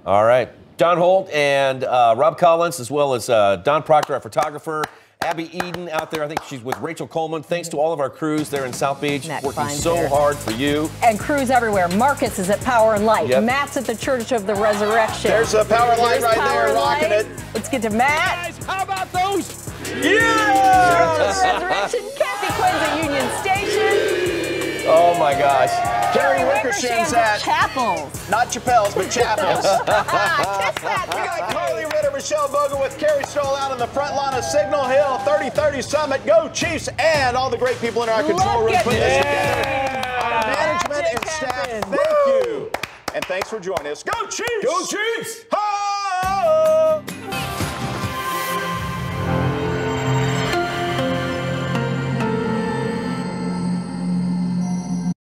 All right. Don Holt and Rob Collins, as well as Don Proctor, our photographer. Abby Eden out there, I think she's with Rachel Coleman. Thanks to all of our crews there in South Beach, working so hard for you. And crews everywhere. Marcus is at Power and Light. Yep. Matt's at the Church of the Resurrection. There's a Power and Light right there, rocking it. Let's get to Matt. Guys, how about those? Yeah! Church of the Resurrection. Kathy Quinn's at Union Station. Oh my gosh. Carrie Wickersham's at Chapels. Not Chappelle's, but Chapels. Kiss that. We got Carly Ritter, Michelle Bogan with Carrie Stoll out on the front line of Signal Hill 3030 Summit. Go Chiefs, and all the great people in our control room putting this together. Our management and staff, thank you. And thanks for joining us. Go Chiefs! Go Chiefs! Ho!